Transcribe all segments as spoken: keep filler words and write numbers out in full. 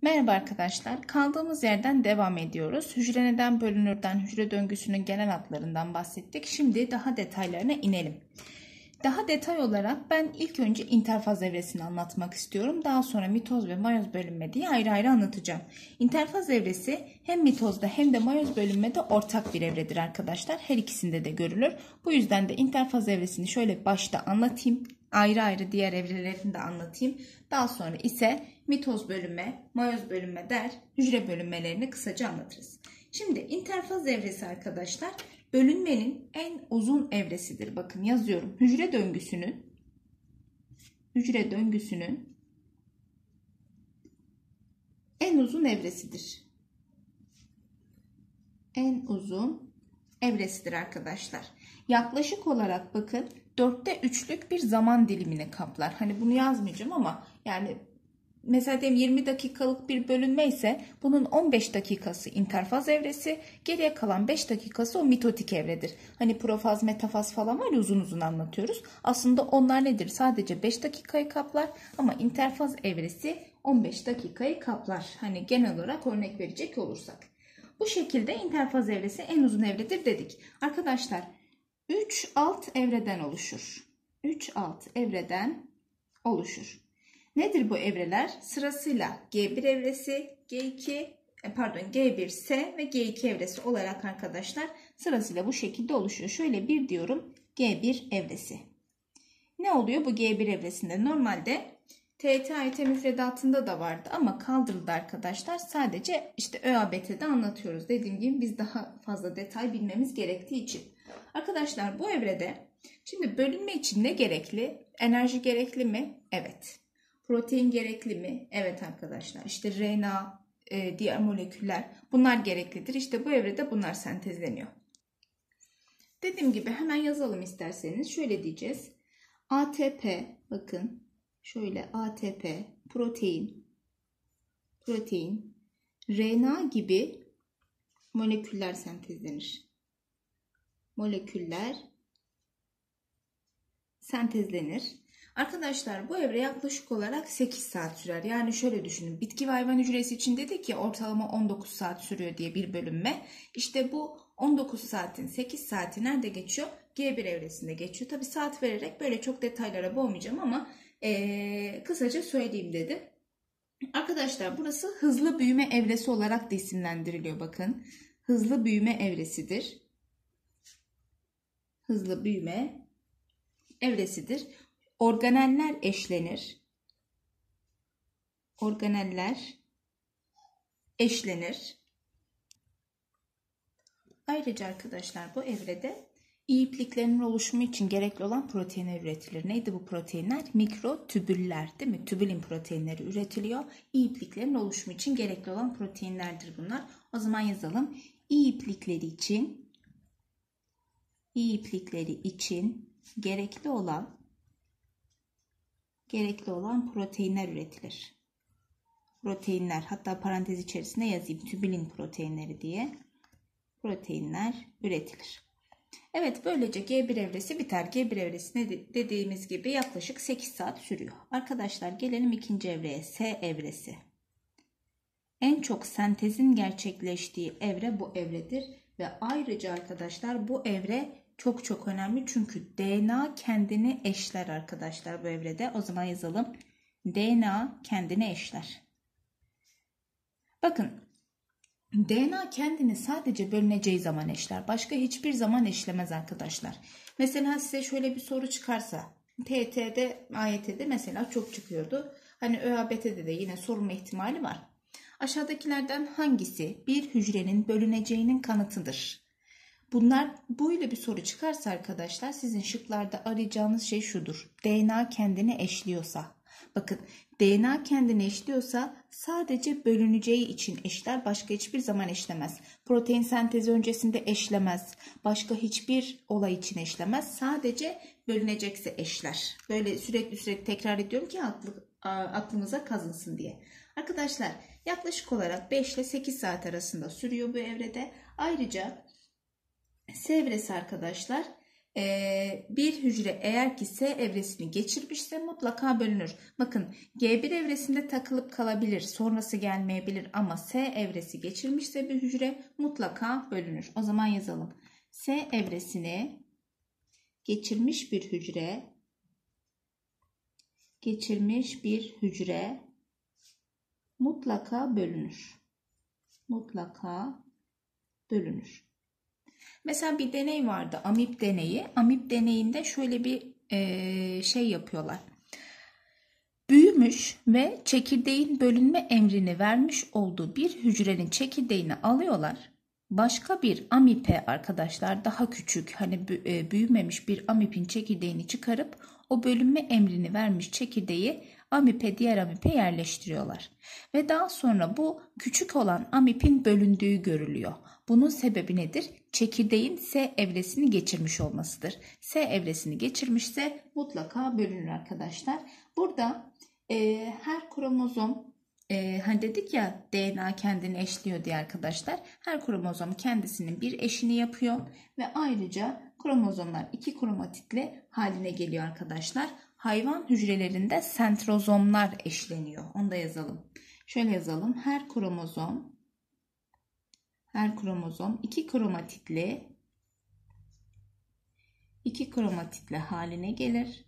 Merhaba arkadaşlar. Kaldığımız yerden devam ediyoruz. Hücre neden bölünürden, hücre döngüsünün genel hatlarından bahsettik. Şimdi daha detaylarına inelim. Daha detay olarak ben ilk önce interfaz evresini anlatmak istiyorum. Daha sonra mitoz ve mayoz bölünme diye ayrı ayrı anlatacağım. İnterfaz evresi hem mitozda hem de mayoz bölünmede ortak bir evredir arkadaşlar. Her ikisinde de görülür. Bu yüzden de interfaz evresini şöyle başta anlatayım. Ayrı ayrı diğer evrelerini de anlatayım. Daha sonra ise mitoz bölünme, mayoz bölünme der, hücre bölünmelerini kısaca anlatırız. Şimdi interfaz evresi arkadaşlar bölünmenin en uzun evresidir. Bakın yazıyorum. Hücre döngüsünün hücre döngüsünün en uzun evresidir. En uzun evresidir arkadaşlar. Yaklaşık olarak bakın dörtte üçlük bir zaman dilimini kaplar. Hani bunu yazmayacağım ama yani mesela diyelim yirmi dakikalık bir bölünme ise bunun on beş dakikası interfaz evresi, geriye kalan beş dakikası o mitotik evredir. Hani profaz, metafaz falan var ya, uzun uzun anlatıyoruz. Aslında onlar nedir? Sadece beş dakikayı kaplar ama interfaz evresi on beş dakikayı kaplar. Hani genel olarak örnek verecek olursak. Bu şekilde interfaz evresi en uzun evredir dedik. Arkadaşlar üç alt evreden oluşur. üç alt evreden oluşur. Nedir bu evreler? Sırasıyla G bir evresi, G iki, pardon G bir S ve G iki evresi olarak arkadaşlar sırasıyla bu şekilde oluşuyor. Şöyle bir diyorum, G bir evresi. Ne oluyor bu G bir evresinde? Normalde T T A Y T müfredatında da vardı ama kaldırıldı arkadaşlar. Sadece işte ÖABT'de anlatıyoruz. Dediğim gibi biz daha fazla detay bilmemiz gerektiği için. Arkadaşlar bu evrede şimdi bölünme için ne gerekli? Enerji gerekli mi? Evet. Protein gerekli mi? Evet arkadaşlar. İşte R N A, e, diğer moleküller bunlar gereklidir. İşte bu evrede bunlar sentezleniyor. Dediğim gibi hemen yazalım isterseniz. Şöyle diyeceğiz. A T P, bakın şöyle A T P, protein, protein, R N A gibi moleküller sentezlenir. Moleküller sentezlenir. Arkadaşlar bu evre yaklaşık olarak sekiz saat sürer. Yani şöyle düşünün. Bitki ve hayvan hücresi için dedik ya ortalama on dokuz saat sürüyor diye bir bölünme. İşte bu on dokuz saatin sekiz saati nerede geçiyor? G bir evresinde geçiyor. Tabi saat vererek böyle çok detaylara boğmayacağım ama ee, kısaca söyleyeyim dedim. Arkadaşlar burası hızlı büyüme evresi olarak da isimlendiriliyor. Bakın hızlı büyüme evresidir. Hızlı büyüme evresidir. Organeller eşlenir. Organeller eşlenir. Ayrıca arkadaşlar bu evrede iyipliklerin oluşumu için gerekli olan proteinler üretilir. Neydi bu proteinler? Mikrotübüller, değil mi? Tübülin proteinleri üretiliyor. İyipliklerin oluşumu için gerekli olan proteinlerdir bunlar. O zaman yazalım. İyiplikleri için iyiplikleri için gerekli olan gerekli olan proteinler üretilir. Proteinler, hatta parantez içerisinde yazayım tübülin proteinleri diye. Proteinler üretilir. Evet, böylece G bir evresi biter. G bir evresi dediğimiz gibi yaklaşık sekiz saat sürüyor. Arkadaşlar gelelim ikinci evreye, S evresi. En çok sentezin gerçekleştiği evre bu evredir. Ve ayrıca arkadaşlar bu evre çok çok önemli çünkü D N A kendini eşler arkadaşlar bu evrede. O zaman yazalım. D N A kendini eşler. Bakın D N A kendini sadece bölüneceği zaman eşler. Başka hiçbir zaman eşlemez arkadaşlar. Mesela size şöyle bir soru çıkarsa T T'de, A Y T'de mesela çok çıkıyordu. Hani ÖABT'de de yine sorulma ihtimali var. Aşağıdakilerden hangisi bir hücrenin bölüneceğinin kanıtıdır? Bunlar böyle bir soru çıkarsa arkadaşlar sizin şıklarda arayacağınız şey şudur. D N A kendini eşliyorsa. Bakın D N A kendini eşliyorsa sadece bölüneceği için eşler, başka hiçbir zaman eşlemez. Protein sentezi öncesinde eşlemez. Başka hiçbir olay için eşlemez. Sadece bölünecekse eşler. Böyle sürekli sürekli tekrar ediyorum ki aklı, aklımıza kazınsın diye. Arkadaşlar yaklaşık olarak beş ile sekiz saat arasında sürüyor bu evrede. Ayrıca S evresi arkadaşlar Ee, bir hücre eğer ki S evresini geçirmişse mutlaka bölünür. Bakın G bir evresinde takılıp kalabilir, sonrası gelmeyebilir ama S evresi geçirmişse bir hücre mutlaka bölünür. O zaman yazalım. S evresini geçirmiş bir hücre, geçirmiş bir hücre mutlaka bölünür. Mutlaka bölünür. Mesela bir deney vardı, amip deneyi. Amip deneyinde şöyle bir e, şey yapıyorlar. Büyümüş ve çekirdeğin bölünme emrini vermiş olduğu bir hücrenin çekirdeğini alıyorlar. Başka bir amipe arkadaşlar, daha küçük, hani büyümemiş bir amipin çekirdeğini çıkarıp o bölünme emrini vermiş çekirdeği amipe, diğer amipe yerleştiriyorlar. Ve daha sonra bu küçük olan amipin bölündüğü görülüyor. Bunun sebebi nedir? Çekirdeğin S evresini geçirmiş olmasıdır. S evresini geçirmişse mutlaka bölünür arkadaşlar. Burada e, her kromozom, e, hani dedik ya D N A kendini eşliyor diye arkadaşlar. Her kromozom kendisinin bir eşini yapıyor ve ayrıca kromozomlar iki kromatitli haline geliyor arkadaşlar. Hayvan hücrelerinde sentrozomlar eşleniyor. Onu da yazalım. Şöyle yazalım. Her kromozom her kromozom iki kromatitli iki kromatitli haline gelir.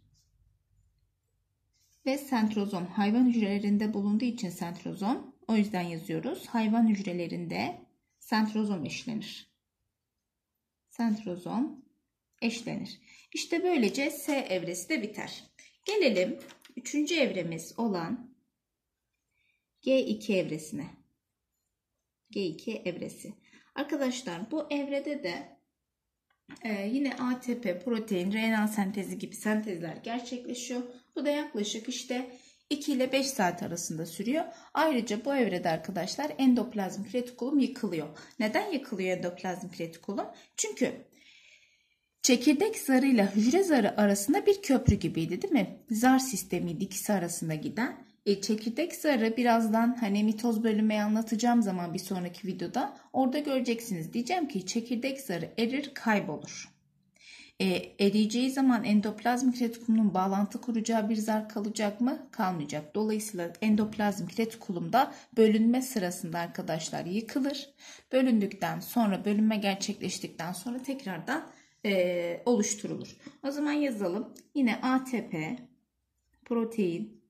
Ve sentrozom hayvan hücrelerinde bulunduğu için sentrozom, o yüzden yazıyoruz. Hayvan hücrelerinde sentrozom eşlenir. Sentrozom eşlenir. İşte böylece S evresi de biter. Gelelim üçüncü evremiz olan G iki evresine. G iki evresi. Arkadaşlar bu evrede de e, yine A T P, protein, R N A sentezi gibi sentezler gerçekleşiyor. Bu da yaklaşık işte iki ile beş saat arasında sürüyor. Ayrıca bu evrede arkadaşlar endoplazmik retikulum yıkılıyor. Neden yıkılıyor endoplazmik retikulum? Çünkü çekirdek zarıyla hücre zarı arasında bir köprü gibiydi, değil mi? Zar sistemiydi ikisi arasında giden. E, çekirdek zarı birazdan hani mitoz bölünmeyi anlatacağım zaman bir sonraki videoda orada göreceksiniz. Diyeceğim ki çekirdek zarı erir, kaybolur. E, eriyeceği zaman endoplazmik retikulunun bağlantı kuracağı bir zar kalacak mı? Kalmayacak. Dolayısıyla endoplazmik retikulumda bölünme sırasında arkadaşlar yıkılır. Bölündükten sonra, bölünme gerçekleştikten sonra tekrardan e, oluşturulur. O zaman yazalım. Yine A T P, protein,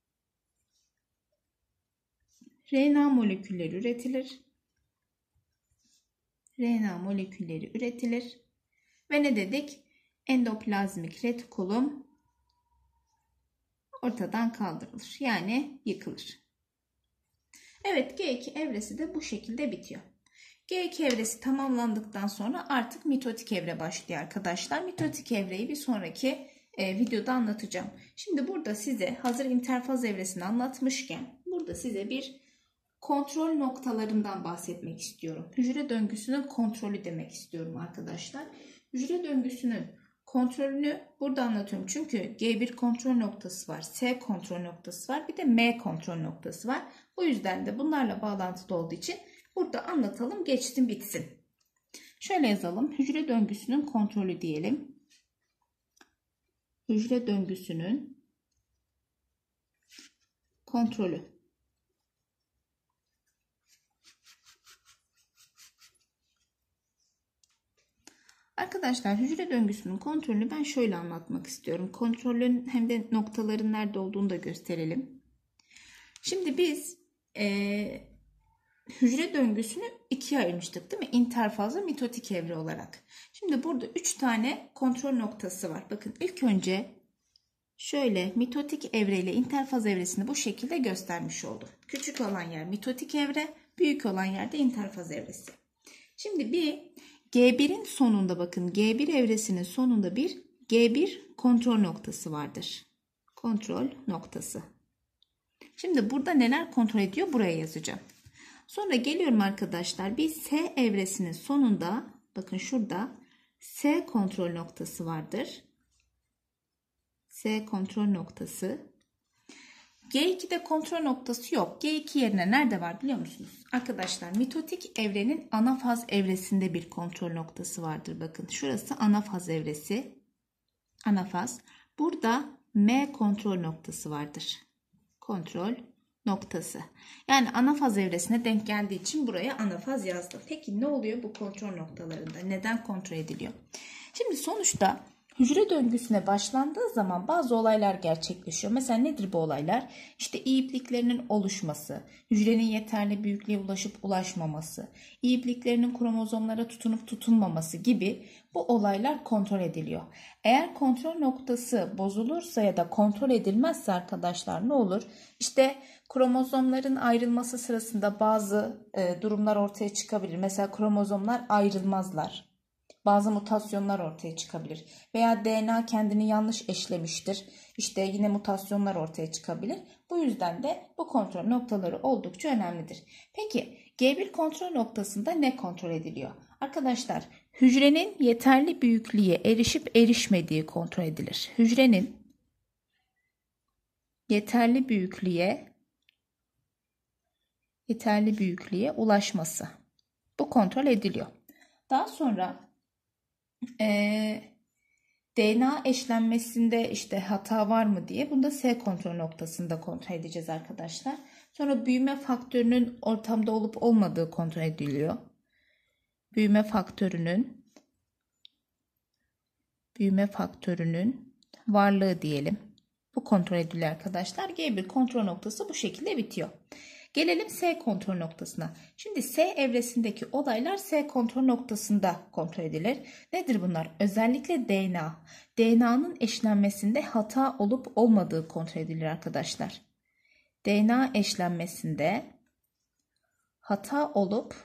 R N A molekülleri üretilir. R N A molekülleri üretilir. Ve ne dedik? Endoplazmik retikulum ortadan kaldırılır. Yani yıkılır. Evet, G iki evresi de bu şekilde bitiyor. G iki evresi tamamlandıktan sonra artık mitotik evre başlıyor arkadaşlar. Mitotik evreyi bir sonraki e, videoda anlatacağım. Şimdi burada size hazır interfaz evresini anlatmışken burada size bir kontrol noktalarından bahsetmek istiyorum. Hücre döngüsünün kontrolü demek istiyorum arkadaşlar. Hücre döngüsünün kontrolünü burada anlatıyorum. Çünkü G bir kontrol noktası var, S kontrol noktası var, bir de M kontrol noktası var. O yüzden de bunlarla bağlantılı olduğu için burada anlatalım, geçsin bitsin. Şöyle yazalım. Hücre döngüsünün kontrolü diyelim. Hücre döngüsünün kontrolü. Arkadaşlar hücre döngüsünün kontrolünü ben şöyle anlatmak istiyorum. Kontrolün hem de noktaların nerede olduğunu da gösterelim. Şimdi biz e, hücre döngüsünü ikiye ayırmıştık, değil mi? İnterfaz ve mitotik evre olarak. Şimdi burada üç tane kontrol noktası var. Bakın ilk önce şöyle mitotik evre ile interfaz evresini bu şekilde göstermiş oldum. Küçük olan yer mitotik evre, büyük olan yerde interfaz evresi. Şimdi bir G bir'in sonunda, bakın G bir evresinin sonunda bir G bir kontrol noktası vardır. Kontrol noktası. Şimdi burada neler kontrol ediyor? Buraya yazacağım. Sonra geliyorum arkadaşlar. Bir S evresinin sonunda, bakın şurada S kontrol noktası vardır. S kontrol noktası. G iki'de kontrol noktası yok. G iki yerine nerede var biliyor musunuz? Arkadaşlar mitotik evrenin ana faz evresinde bir kontrol noktası vardır. Bakın şurası ana faz evresi. Ana faz. Burada M kontrol noktası vardır. Kontrol noktası. Yani ana faz evresine denk geldiği için buraya ana faz yazdım. Peki ne oluyor bu kontrol noktalarında? Neden kontrol ediliyor? Şimdi sonuçta hücre döngüsüne başlandığı zaman bazı olaylar gerçekleşiyor. Mesela nedir bu olaylar? İşte iyi ipliklerinin oluşması, hücrenin yeterli büyüklüğe ulaşıp ulaşmaması, iyi ipliklerinin kromozomlara tutunup tutunmaması gibi bu olaylar kontrol ediliyor. Eğer kontrol noktası bozulursa ya da kontrol edilmezse arkadaşlar ne olur? İşte kromozomların ayrılması sırasında bazı e, durumlar ortaya çıkabilir. Mesela kromozomlar ayrılmazlar. Bazı mutasyonlar ortaya çıkabilir. Veya D N A kendini yanlış eşlemiştir. İşte yine mutasyonlar ortaya çıkabilir. Bu yüzden de bu kontrol noktaları oldukça önemlidir. Peki G bir kontrol noktasında ne kontrol ediliyor? Arkadaşlar hücrenin yeterli büyüklüğe erişip erişmediği kontrol edilir. Hücrenin yeterli büyüklüğe yeterli büyüklüğe ulaşması. Bu kontrol ediliyor. Daha sonra Ee, D N A eşlenmesinde işte hata var mı diye bunda S kontrol noktasında kontrol edeceğiz arkadaşlar. Sonra büyüme faktörünün ortamda olup olmadığı kontrol ediliyor. Büyüme faktörünün büyüme faktörünün varlığı diyelim. Bu kontrol ediliyor arkadaşlar. G bir kontrol noktası bu şekilde bitiyor. Gelelim S kontrol noktasına. Şimdi S evresindeki olaylar S kontrol noktasında kontrol edilir. Nedir bunlar? Özellikle D N A. D N A'nın eşlenmesinde hata olup olmadığı kontrol edilir arkadaşlar. D N A eşlenmesinde hata olup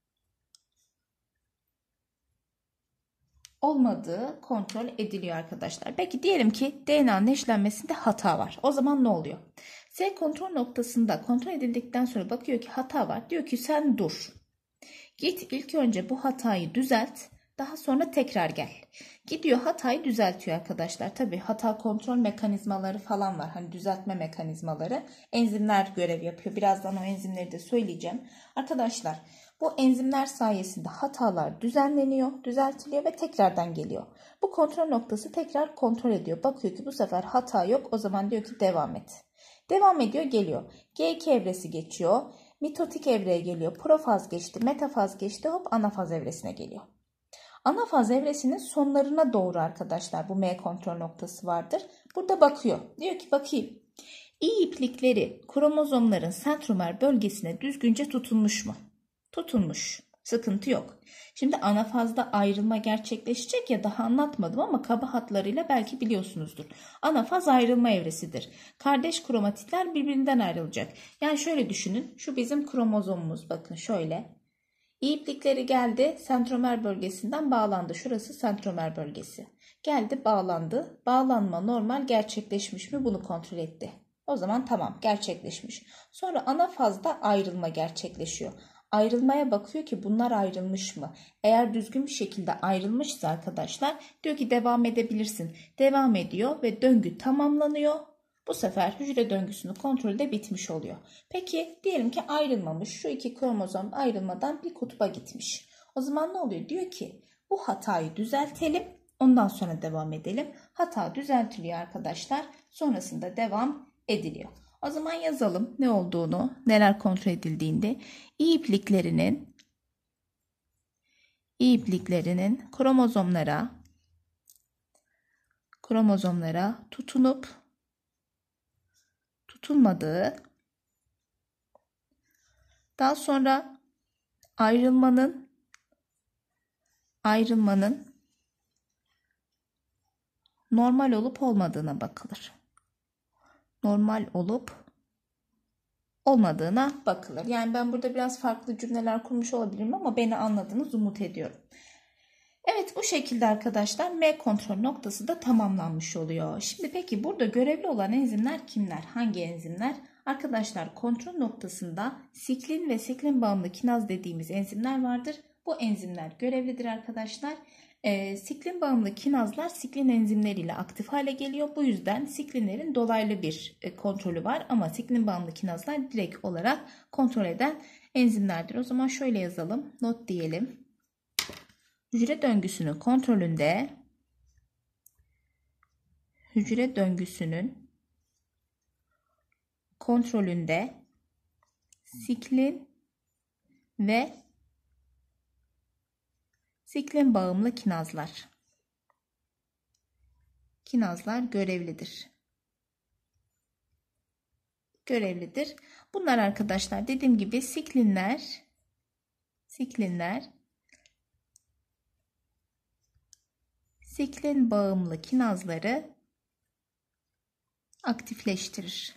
olmadığı kontrol ediliyor arkadaşlar. Peki diyelim ki D N A'nın eşlenmesinde hata var. O zaman ne oluyor? S kontrol noktasında kontrol edildikten sonra bakıyor ki hata var. Diyor ki sen dur. Git ilk önce bu hatayı düzelt. Daha sonra tekrar gel. Gidiyor hatayı düzeltiyor arkadaşlar. Tabii hata kontrol mekanizmaları falan var. Hani düzeltme mekanizmaları. Enzimler görev yapıyor. Birazdan o enzimleri de söyleyeceğim. Arkadaşlar bu enzimler sayesinde hatalar düzenleniyor, düzeltiliyor ve tekrardan geliyor. Bu kontrol noktası tekrar kontrol ediyor. Bakıyor ki bu sefer hata yok. O zaman diyor ki devam et. Devam ediyor, geliyor. G iki evresi geçiyor. Mitotik evreye geliyor. Profaz geçti, metafaz geçti. Hop anafaz evresine geliyor. Anafaz evresinin sonlarına doğru arkadaşlar bu M kontrol noktası vardır. Burada bakıyor. Diyor ki bakayım. İyi iplikleri kromozomların sentromer bölgesine düzgünce tutunmuş mu? Tutunmuş. Sıkıntı yok. Şimdi anafazda ayrılma gerçekleşecek ya, daha anlatmadım ama kaba hatlarıyla belki biliyorsunuzdur. Anafaz ayrılma evresidir. Kardeş kromatitler birbirinden ayrılacak. Yani şöyle düşünün. Şu bizim kromozomumuz. Bakın şöyle. İyi iplikleri geldi. Sentromer bölgesinden bağlandı. Şurası sentromer bölgesi. Geldi bağlandı. Bağlanma normal gerçekleşmiş mi? Bunu kontrol etti. O zaman tamam, gerçekleşmiş. Sonra anafazda ayrılma gerçekleşiyor. Ayrılmaya bakıyor ki bunlar ayrılmış mı? Eğer düzgün bir şekilde ayrılmışsa arkadaşlar diyor ki devam edebilirsin. Devam ediyor ve döngü tamamlanıyor. Bu sefer hücre döngüsünün kontrolü de bitmiş oluyor. Peki diyelim ki ayrılmamış. Şu iki kromozom ayrılmadan bir kutba gitmiş. O zaman ne oluyor? Diyor ki bu hatayı düzeltelim. Ondan sonra devam edelim. Hata düzeltiliyor arkadaşlar. Sonrasında devam ediliyor. O zaman yazalım ne olduğunu, neler kontrol edildiğinde. İyi ipliklerinin iyi ipliklerinin kromozomlara kromozomlara tutunup tutunmadığı, daha sonra ayrılmanın ayrılmanın normal olup olmadığına bakılır. Normal olup olmadığına bakılır. Yani ben burada biraz farklı cümleler kurmuş olabilirim ama beni anladınız umut ediyorum. Evet, bu şekilde arkadaşlar M kontrol noktası da tamamlanmış oluyor. Şimdi peki burada görevli olan enzimler kimler? Hangi enzimler? Arkadaşlar kontrol noktasında siklin ve siklin bağımlı kinaz dediğimiz enzimler vardır. Bu enzimler görevlidir arkadaşlar. E, siklin bağımlı kinazlar siklin enzimleriyle aktif hale geliyor. Bu yüzden siklinlerin dolaylı bir e, kontrolü var ama siklin bağımlı kinazlar direkt olarak kontrol eden enzimlerdir. O zaman şöyle yazalım. Not diyelim. Hücre döngüsünün kontrolünde hücre döngüsünün kontrolünde siklin ve siklin bağımlı kinazlar. Kinazlar görevlidir. Görevlidir. Bunlar arkadaşlar dediğim gibi siklinler siklinler siklin bağımlı kinazları aktifleştirir.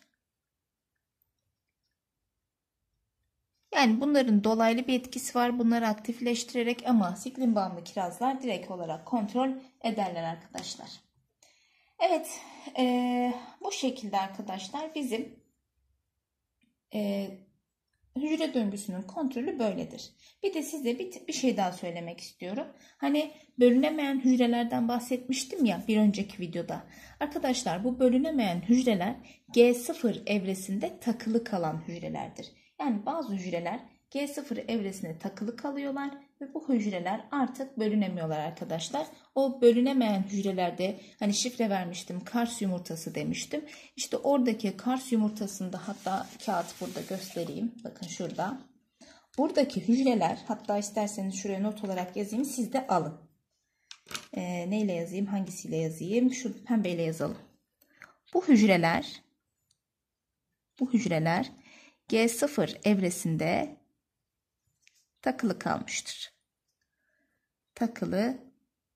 Yani bunların dolaylı bir etkisi var. Bunları aktifleştirerek ama siklin bağımlı kinazlar direkt olarak kontrol ederler arkadaşlar. Evet. E, bu şekilde arkadaşlar bizim e, hücre döngüsünün kontrolü böyledir. Bir de size bir, bir şey daha söylemek istiyorum. Hani bölünemeyen hücrelerden bahsetmiştim ya bir önceki videoda. Arkadaşlar bu bölünemeyen hücreler G sıfır evresinde takılı kalan hücrelerdir. Yani bazı hücreler G sıfır evresine takılı kalıyorlar ve bu hücreler artık bölünemiyorlar arkadaşlar. O bölünemeyen hücrelerde hani şifre vermiştim, Kars yumurtası demiştim. İşte oradaki Kars yumurtasında, hatta kağıt burada göstereyim. Bakın şurada. Buradaki hücreler, hatta isterseniz şuraya not olarak yazayım, siz de alın. Ee, neyle yazayım, hangisiyle yazayım? Şu pembeyle yazalım. Bu hücreler bu hücreler G sıfır evresinde takılı kalmıştır. Takılı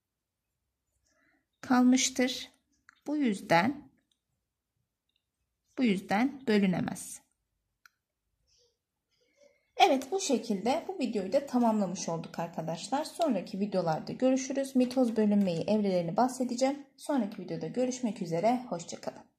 kalmıştır. Bu yüzden bu yüzden bölünemez. Evet, bu şekilde bu videoyu da tamamlamış olduk arkadaşlar. Sonraki videolarda görüşürüz. Mitoz bölünmeyi, evrelerini bahsedeceğim. Sonraki videoda görüşmek üzere. Hoşça kalın.